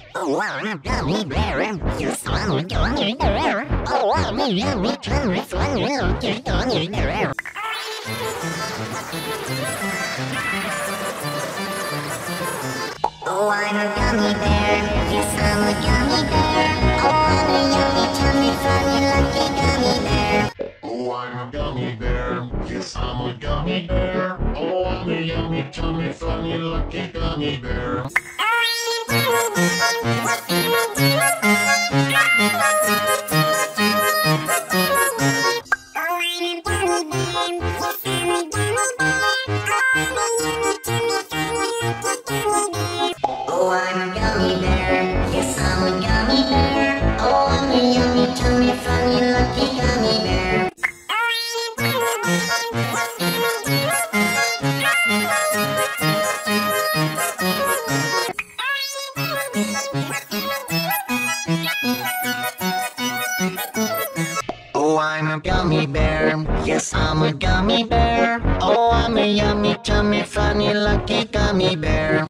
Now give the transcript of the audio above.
Oh, I'm a gummy bear. Yes, I'm a gummy bear. Oh, I'm a yummy, tummy, fun little gummy bear. Oh, I'm a gummy bear. Yes, I'm a gummy bear. Oh, I'm a yummy, tummy, funny, lucky gummy bear. Oh, I'm a gummy bear. Yes, I'm a gummy bear. Oh, I'm a yummy, tummy, funny, lucky gummy bear. Oh, I'm a gummy bear. Yes, I'm a gummy bear. Oh, I'm a yummy, tummy, funny, lucky gummy bear. Oh, I'm a gummy bear. Yes, I'm a gummy bear. Oh, I'm a yummy, tummy, funny, lucky gummy bear.